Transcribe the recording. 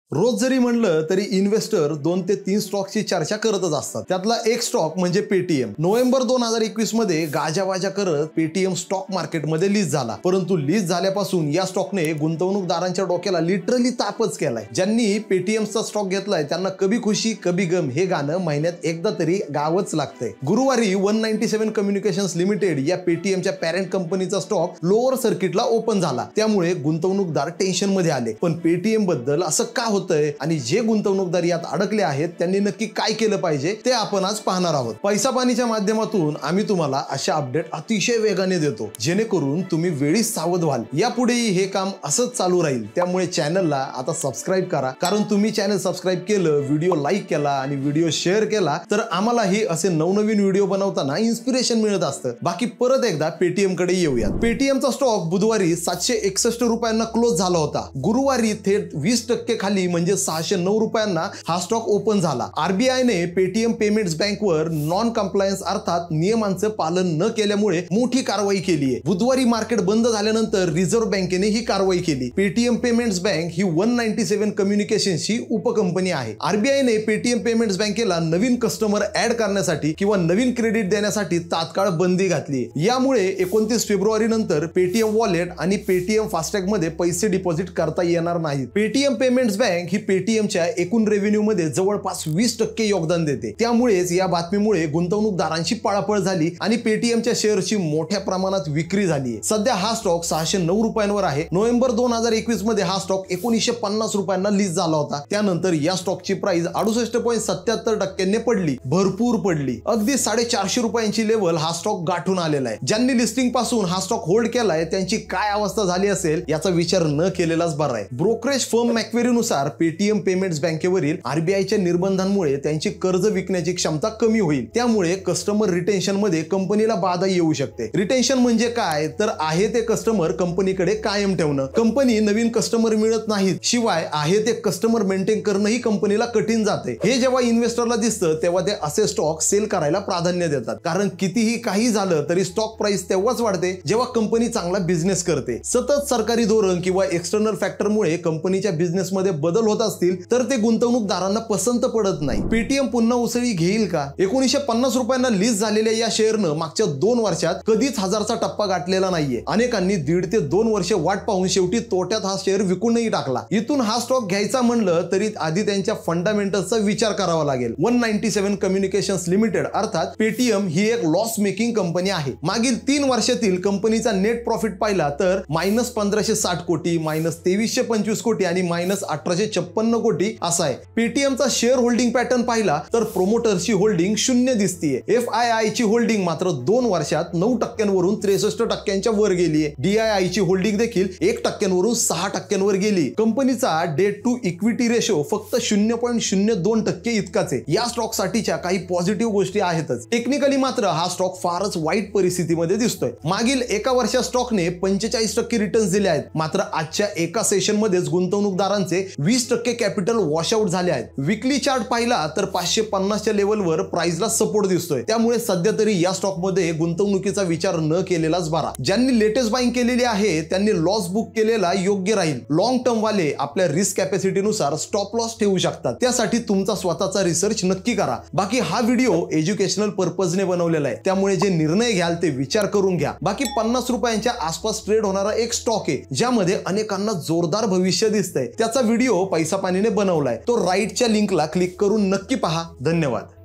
रोज जरी म्हणलं तरी इन्व्हेस्टर 2 ते 3 स्टॉकची चर्चा करतच असतात। त्यातला एक स्टॉक म्हणजे पेटीएम। नोव्हेंबर 2021 मध्ये गाजावाजा करत पेटीएम स्टॉक मार्केटमध्ये लिस्ट झाला, परंतु लिस्ट झाल्यापासून या स्टॉकने गुंतवणूकदारांच्या डोक्याला लिटरली तापच केलाय। ज्यांनी पेटीएमचा स्टॉक घेतलाय त्यांना कभी खुशी कभी गम हे गाणं महिन्यात एकदा तरी गावच लागतंय। गुरुवारी 197 कम्युनिकेशन्स लिमिटेड या पेटीएमच्या पॅरेंट कंपनीचा स्टॉक लोअर सर्किटला ओपन झाला, त्यामुळे गुंतवणूकदार टेन्शन मध्ये आले। पण पेटीएम बद्दल असं का होतंय आणि जे गुंतवणूकदार यात अडकले आहेत त्यांनी नक्की काय केलं पाहिजे ते आपण आज पाहणार आहोत। पैसा पाणीच्या माध्यमातून आम्ही तुम्हाला अशा अपडेट अतिशय वेगाने देतो, जेणेकरून तुम्ही वेळीच सावध व्हाल। यापुढेही हे काम असंच चालू राहील, त्यामुळे चॅनलला आता सबस्क्राइब करा, कारण तुम्ही चॅनल सबस्क्राइब केलं, व्हिडिओ लाईक केला आणि व्हिडिओ शेअर केला तर आम्हालाही असे नवनवीन व्हिडिओ बनवताना इन्स्पिरेशन मिळत असतं। बाकी परत एकदा पेटीएम कडे येऊयात। पेटीएमचा स्टॉक बुधवारी 761 रुपयांना क्लोज झाला होता। गुरुवारी थेट 20% खाली म्हणजे 609 रुपयांना हा स्टॉक ओपन झाला। आरबीआयने पेटीएम पेमेंट्स बँकवर नॉन कंप्लायन्स अर्थात नियमांचं पालन न केल्यामुळे मोठी कारवाई केली आहे। बुधवारी मार्केट बंद झाल्यानंतर रिझर्व्ह बँकेने ही कारवाई केली। पेटीएम पेमेंट्स बँक ही 197 कम्युनिकेशन्सची उपकंपनी आहे। आरबीआयने पेटीएम पेमेंट्स बँकेला नवीन कस्टमर ऍड करण्यासाठी किंवा नवीन क्रेडिट देण्यासाठी तात्काळ बंदी घातली। यामुळे 29 फेब्रुवारी नंतर पेटीएम वॉलेट आणि पेटीएम फास्टॅग मध्ये पैसे डिपॉझिट करता येणार नाहीत। पेटीएम पेमेंट्स बँक ही पेटीएमच्या एकूण रेव्हेन्यू मध्ये जवळपास 20% योगदान देते, त्यामुळेच या बातमीमुळे गुंतवणूकदारांची पळापळ झाली आणि पेटीएमच्या शेअरची मोठ्या प्रमाणात विक्री झाली। सध्या हा स्टॉक 609 रुपयांवर आहे। नोव्हेंबर 2021 मध्ये हा स्टॉक 1950 रुपयांना लिस्ट झाला होता। त्यानंतर या स्टॉकची प्राइस 68.77% पडली, भरपूर पडली। अगदी 450 रुपयांची लेवल हा स्टॉक गाठून आलेला आहे। ज्यांनी लिस्टिंग पासून हा स्टॉक होल्ड केलाय त्यांची काय अवस्था झाली असेल याचा विचार न केलेलाच बरा आहे। ब्रोकरेज फर्म मॅक्वेरी नुसार पेटीएम पेमेंट्स बँकेवरील आरबीआयच्या निर्बंधांमुळे त्यांची कर्ज विकण्याची क्षमता कमी होईल, त्यामुळे कस्टमर रिटेन्शन मध्ये कंपनीला बाधा येऊ शकते। रिटेन्शन म्हणजे काय तर आहे ते कस्टमर कंपनीकडे कायम ठेवणं। कंपनी नवीन कस्टमर मिळत नाहीत, शिवाय आहे ते कस्टमर मेंटेन करणंही कंपनीला कठीण जाते। हे जेव्हा इन्व्हेस्टरला दिसतं तेव्हा ते असे स्टॉक सेल करायला प्राधान्य देतात, कारण कितीही काही झालं तरी स्टॉक प्राइस तेव्हाच वाढते जेव्हा कंपनी चांगला बिझनेस करते। सतत सरकारी धोरण किंवा एक्सटर्नल फॅक्टरमुळे कंपनीच्या बिझनेस मध्ये बदल होत असतील तर ते गुंतवणूकदारांना पसंत पडत नाही। पेटीएम पुन्हा उसळी घेईल का? 1950 रुपयांना लिस्ट झालेल्या या शेअरनं मागच्या 2 वर्षात कधीच 1000चा टप्पा गाठलेला नाहीये। अनेकांनी 1.5 ते 2 वर्षे वाट पाहून शेवटी तोट्यात हा शेअर विकूनही टाकला। इथून हा स्टॉक घ्यायचा म्हणलं तरी आधी त्यांच्या फंडामेंटल्सचा विचार करावा लागेल। 197 कम्युनिकेशन्स लिमिटेड अर्थात पेटीएम ही एक लॉस मेकिंग कंपनी आहे। मागील 3 वर्षातील कंपनीचा नेट प्रॉफिट पाहिला तर -1560 कोटी, -2325 कोटी आणि -1856 कोटी असा आहे। पेटीएमचा शेअर होल्डिंग पॅटर्न पाहिला तर प्रोमोटरची होल्डिंग 0 दिसतीये। FII ची होल्डिंग मात्र 2 वर्षात 9% वरून 63% वर गेली आहे। DII ची होल्डिंग देखील 1% वरून 6% वर गेली। कंपनीचा डेट टू इक्विटी रेशो फक्त 0.02% इतकाच आहे। या स्टॉक साठीच्या काही पॉझिटिव्ह गोष्टी आहेतच, टेक्निकली मात्र हा स्टॉक फारच वाईट परिस्थितीमध्ये दिसतोय। मागील एका वर्षात स्टॉकने 45% रिटर्न्स दिले आहेत, मात्र आजच्या एका सेशन मध्येच गुंतवणूकदारांचे 20% कॅपिटल वॉशआउट झाले आहेत। विकली चार्ट पाहिला तर 550च्या लेवलवर प्राइसला सपोर्ट दिसतोय, त्यामुळे सध्या तरी या स्टॉक मध्ये गुंतवणुकीचा विचार न केलेलाच बरा। ज्यांनी लेटेस्ट बाइंग केलेली आहे त्यांनी लॉस बुक केलेला योग्य राहील। लॉंग टर्म वाले आपल्या रिस्क कॅपॅसिटी नुसार स्टॉप लॉस ठेवू शकतात, त्यासाठी तुमचा स्वतःचा रिसर्च नक्की करा। बाकी हा व्हिडिओ एज्युकेशनल पर्पजने बनवलेला आहे, त्यामुळे जे निर्णय घ्याल ते विचार करून घ्या। बाकी 50 रुपयांच्या आसपास ट्रेड होणारा एक स्टॉक आहे ज्यामध्ये अनेकांना जोरदार भविष्य दिसतंय, त्याचा व्हिडिओ पैसा पाणीने बनवलाय, तो राईटच्या लिंकला क्लिक करून नक्की पहा। धन्यवाद।